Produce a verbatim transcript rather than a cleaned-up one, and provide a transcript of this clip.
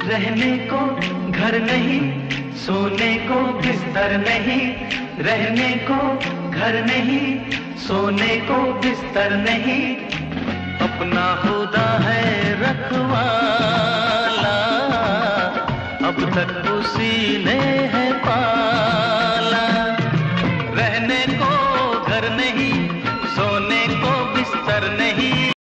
रहने को घर नहीं, सोने को बिस्तर नहीं, रहने को घर नहीं, सोने को बिस्तर नहीं, अपना खुदा है रखवाला, अब तक उसी ने